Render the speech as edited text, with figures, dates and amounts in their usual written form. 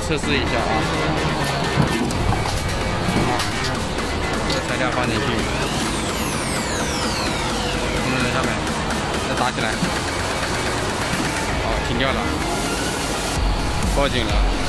测试一下啊。这材料放进去，能下面再打起来。哦，停掉了，报警了。